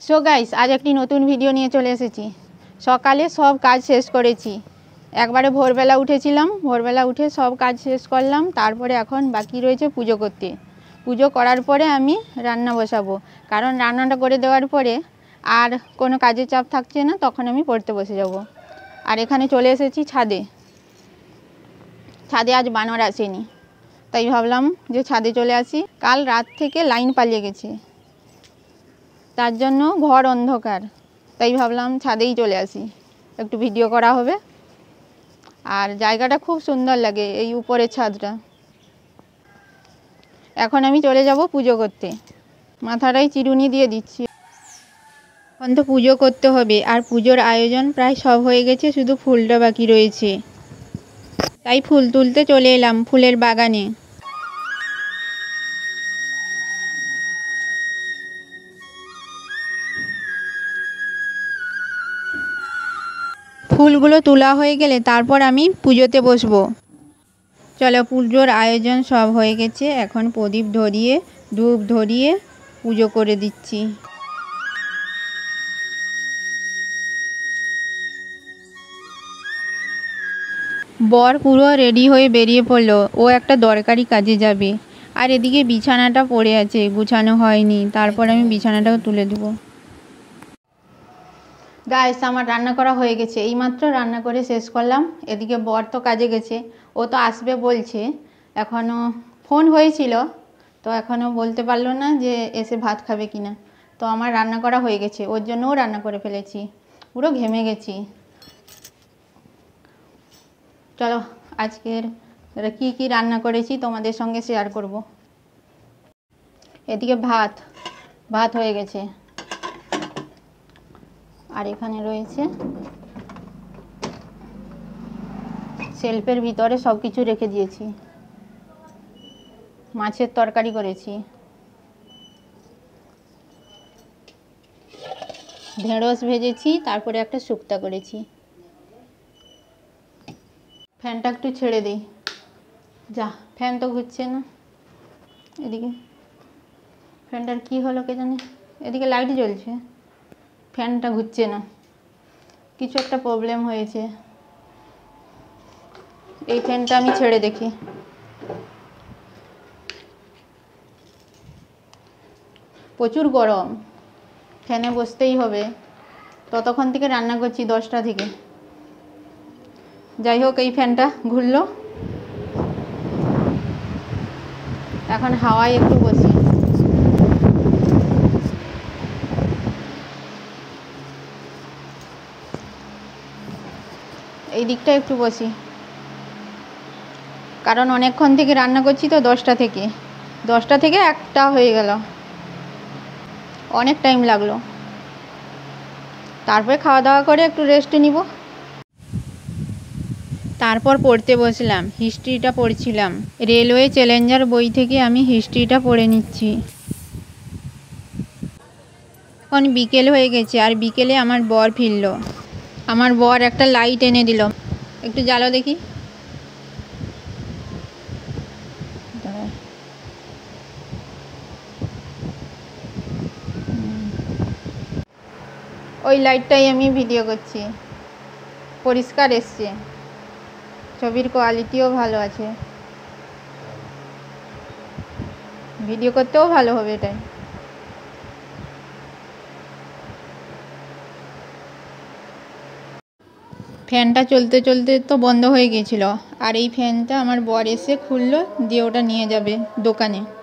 So guys, আজ একটি নতুন ভিডিও নিয়ে চলে এসেছি। সকালে সব কাজ শেষ করেছি, একবারে ভোরবেলা উঠেছিলাম, ভোরবেলা উঠে সব কাজ শেষ করলাম। তারপরে এখন বাকি রয়েছে পুজো করতে। পুজো করার পরে আমি রান্না বসাবো, কারণ রান্নাটা করে দেওয়ার পরে আর কোনো কাজের চাপ থাকছে না, তখন আমি পড়তে বসে যাব। আর এখানে চলে এসেছি ছাদে। ছাদে আজ বানর আসেনি, তাই ভাবলাম যে ছাদে চলে আসি। কাল রাত থেকে লাইন পালিয়ে গেছে, তার জন্য ঘর অন্ধকার, তাই ভাবলাম ছাদেই চলে আসি, একটু ভিডিও করা হবে। আর জায়গাটা খুব সুন্দর লাগে, এই উপরের ছাদটা। এখন আমি চলে যাব পুজো করতে, মাথাটাই চিরুনি দিয়ে দিচ্ছি। এখন তো পুজো করতে হবে, আর পুজোর আয়োজন প্রায় সব হয়ে গেছে, শুধু ফুলটা বাকি রয়েছে। তাই ফুল তুলতে চলে এলাম ফুলের বাগানে। ফুলগুলো তোলা হয়ে গেলে তারপর আমি পুজোতে বসবো। চলো, পুজোর আয়োজন সব হয়ে গেছে, এখন প্রদীপ ধরিয়ে ধূপ ধরিয়ে পুজো করে দিচ্ছি। বর পুরো রেডি হয়ে বেরিয়ে পড়লো, ও একটা দরকারি কাজে যাবে। আর এদিকে বিছানাটা পড়ে আছে, গুছানো হয়নি, তারপর আমি বিছানাটাও তুলে দেবো। গাইস, আমার রান্না করা হয়ে গেছে, এইমাত্র রান্না করে শেষ করলাম। এদিকে বর তো কাজে গেছে, ও তো আসবে বলছে, এখনও ফোন হয়েছিল, তো এখনও বলতে পারলো না যে এসে ভাত খাবে কিনা। তো আমার রান্না করা হয়ে গেছে, ওর জন্যও রান্না করে ফেলেছি, পুরো ঘেমে গেছি। চলো, আজকের কি কি রান্না করেছি তোমাদের সঙ্গে শেয়ার করব। এদিকে ভাত হয়ে গেছে, আর এখানে রয়েছে শেলফের ভিতরে সব কিছু রেখে দিয়েছি। মাছের তরকারি করেছি, ঢেঁড়স ভেজেছি, তারপরে একটা শুক্তা করেছি। ফ্যানটা একটু ছেড়ে দিই, যা ফ্যান তো ঘুরছে না। এদিকে ফ্যানটার কি হলো কে জানে, এদিকে লাইট জ্বলছে, ফ্যানটা ঘুরছে না, কিছু একটা প্রবলেম হয়েছে। এই ফ্যানটা আমি ছেড়ে দেখি। প্রচুর গরম, ফ্যানে বসতেই হবে। ততক্ষণ থেকে রান্না করছি 10টা থেকে। যাই হোক, এই ফ্যানটা ঘুরলো, এখন হাওয়ায় একটু বসি। এই দিকটা একটু বসি, কারণ অনেকক্ষণ থেকে রান্না করছি তো, 10টা থেকে 1টা হয়ে গেল, অনেক টাইম লাগলো। তারপরে খাওয়া দাওয়া করে একটু রেস্ট নিব, তারপর পড়তে বসলাম। হিস্ট্রিটা পড়ছিলাম, রেলওয়ে চ্যালেঞ্জার বই থেকে আমি হিস্ট্রিটা পড়ে নিচ্ছি। এখন বিকেল হয়ে গেছে, আর বিকেলে আমার বর ফিরল। আমার বর একটা লাইট এনে দিল, একটু জ্বালো দেখি। ওই লাইটটাই আমি ভিডিও করছি, পরিষ্কার এসছে, ছবির কোয়ালিটিও ভালো আছে, ভিডিও করতেও ভালো হবে এটাই। ফ্যানটা চলতে চলতে তো বন্ধ হয়ে গেছিলো, আর এই ফ্যানটা আমার বর এসে খুললো, দিয়ে ওটা নিয়ে যাবে দোকানে।